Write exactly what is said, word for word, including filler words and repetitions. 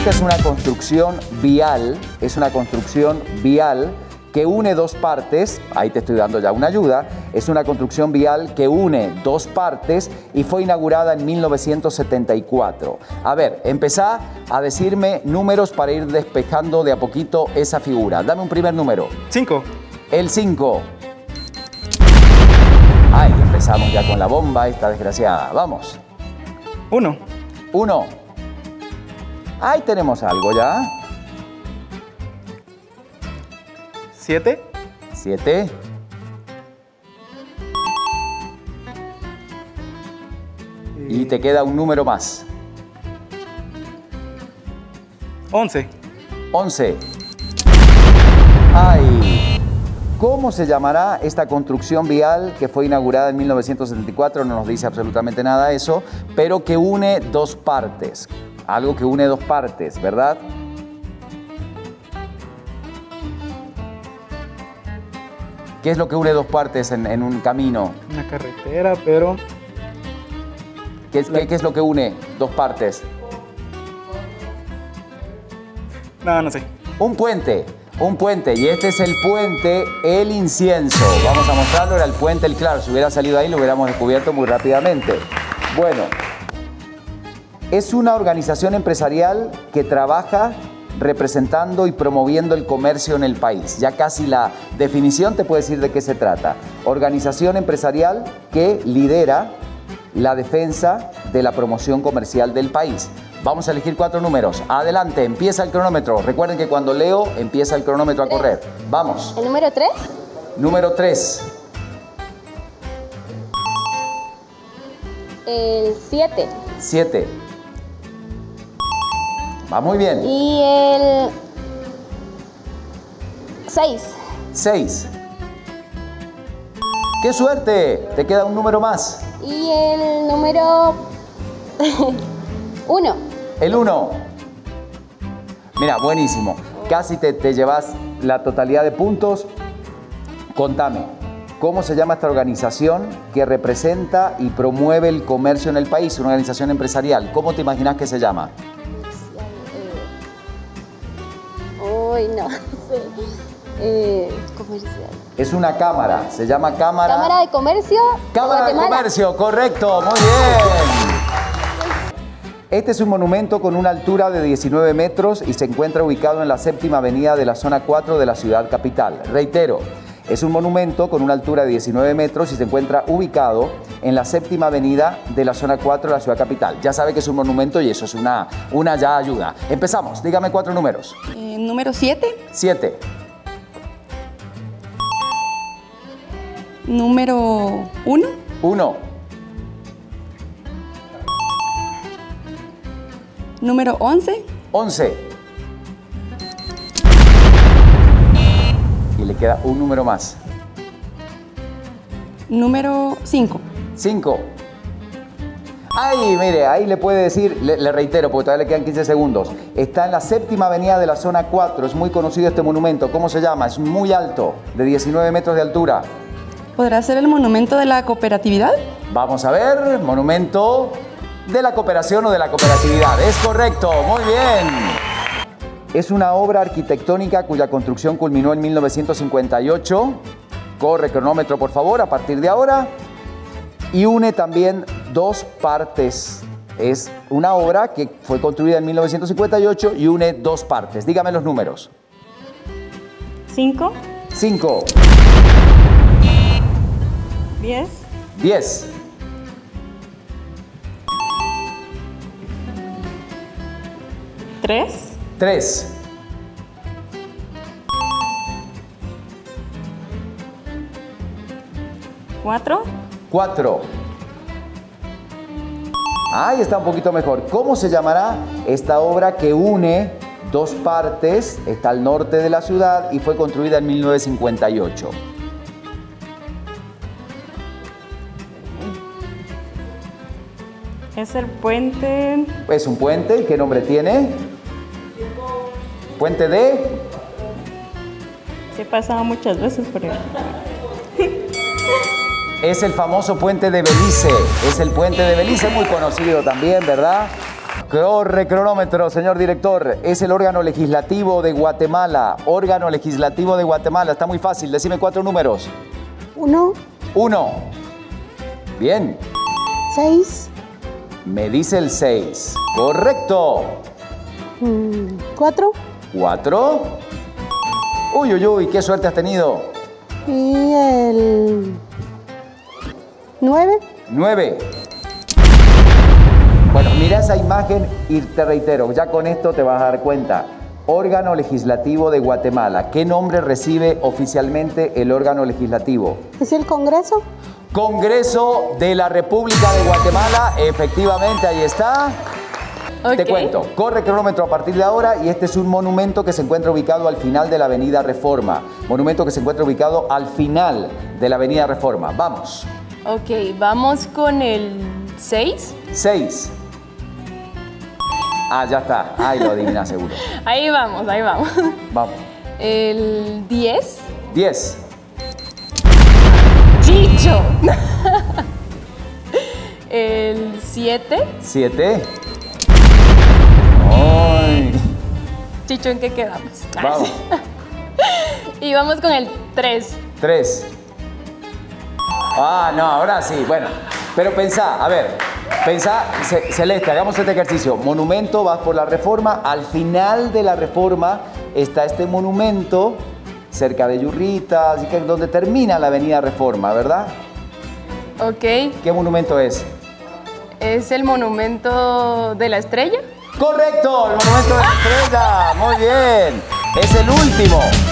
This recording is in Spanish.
Esta es una construcción vial, es una construcción vial que une dos partes, ahí te estoy dando ya una ayuda, es una construcción vial que une dos partes y fue inaugurada en mil novecientos setenta y cuatro. A ver, empezá a decirme números para ir despejando de a poquito esa figura. Dame un primer número. cinco. El cinco. Ay, empezamos ya con la bomba esta desgraciada. Vamos. uno. uno. Ahí tenemos algo ya. siete. siete. Y te queda un número más. once. once. Ay. ¿Cómo se llamará esta construcción vial que fue inaugurada en mil novecientos setenta y cuatro? No nos dice absolutamente nada eso, pero que une dos partes. Algo que une dos partes, ¿verdad? ¿Qué es lo que une dos partes en, en un camino? Una carretera, pero... ¿Qué es, ¿qué, ¿Qué es lo que une dos partes? No, no sé. Un puente, un puente. Y este es el puente El Incienso. Vamos a mostrarlo, era el puente El Claro. Si hubiera salido ahí lo hubiéramos descubierto muy rápidamente. Bueno, es una organización empresarial que trabaja representando y promoviendo el comercio en el país. Ya casi la definición te puede decir de qué se trata. Organización empresarial que lidera la defensa de la promoción comercial del país. Vamos a elegir cuatro números. Adelante, empieza el cronómetro. Recuerden que cuando leo, empieza el cronómetro a correr. Vamos. ¿El número tres? Número tres. El siete. siete. Va muy bien. Y el seis. seis. ¡Qué suerte! Te queda un número más. Y el número uno. El uno. Mira, buenísimo. Casi te, te llevas la totalidad de puntos. Contame, ¿cómo se llama esta organización que representa y promueve el comercio en el país? Una organización empresarial. ¿Cómo te imaginas que se llama? Uy, no sé. Eh, comercial. Es una cámara, se llama Cámara... Cámara de Comercio. Cámara de Guatemala. Comercio, correcto, muy bien. Este es un monumento con una altura de diecinueve metros y se encuentra ubicado en la séptima avenida de la zona cuatro de la ciudad capital. Reitero, es un monumento con una altura de diecinueve metros y se encuentra ubicado en la séptima avenida de la zona cuatro de la ciudad capital. Ya sabe que es un monumento y eso es una, una ya ayuda. Empezamos, dígame cuatro números. Eh, número siete. siete. Número uno. uno. Número once. once. Y le queda un número más. Número cinco. cinco. Ay, mire, ahí le puede decir, le, le reitero, porque todavía le quedan quince segundos. Está en la séptima avenida de la zona cuatro, es muy conocido este monumento. ¿Cómo se llama? Es muy alto, de diecinueve metros de altura. ¿Podrá ser el monumento de la cooperatividad? Vamos a ver, monumento de la cooperación o de la cooperatividad. Es correcto, muy bien. Es una obra arquitectónica cuya construcción culminó en mil novecientos cincuenta y ocho. Corre cronómetro, por favor, a partir de ahora. Y une también dos partes. Es una obra que fue construida en mil novecientos cincuenta y ocho y une dos partes. Dígame los números. cinco. cinco. diez. diez. tres. tres. cuatro. cuatro. Ahí está un poquito mejor. ¿Cómo se llamará esta obra que une dos partes? Está al norte de la ciudad y fue construida en mil novecientos cincuenta y ocho. Es el puente. Es un puente. ¿Y qué nombre tiene? Puente de... Se ha pasado muchas veces por él. Es el famoso puente de Belice. Es el puente de Belice, muy conocido también, ¿verdad? Corre cronómetro, señor director. Es el órgano legislativo de Guatemala. Órgano legislativo de Guatemala. Está muy fácil. Decime cuatro números. Uno, Uno. Bien. seis, Me dice el seis. Correcto. mm, cuatro Cuatro. Uy, uy, uy. Qué suerte has tenido. y el nueve. Nueve. Bueno, mira esa imagen y te reitero, ya con esto te vas a dar cuenta. Órgano legislativo de Guatemala. ¿Qué nombre recibe oficialmente el órgano legislativo? ¿Es el Congreso? Congreso de la República de Guatemala. Efectivamente, ahí está. Te Ok. cuento, corre cronómetro a partir de ahora y este es un monumento que se encuentra ubicado al final de la Avenida Reforma. Monumento que se encuentra ubicado al final de la Avenida Reforma. Vamos. Ok, vamos con el seis. Seis. Ah, ya está. Ahí lo adivinas seguro. Ahí vamos, ahí vamos. Vamos. El diez. Diez. Chicho. El siete. Siete. Ay. Chicho, ¿en qué quedamos? Vamos. Y vamos con el tres. Tres. Ah, no, ahora sí. Bueno, pero pensá, a ver, pensá, Ce- Celeste, hagamos este ejercicio. Monumento, vas por la Reforma. Al final de la Reforma está este monumento cerca de Yurrita, así que donde termina la Avenida Reforma, ¿verdad? Ok, ¿Qué monumento es? es el monumento de la estrella. ¡Correcto! El monumento de la estrella. Muy bien. Es el último.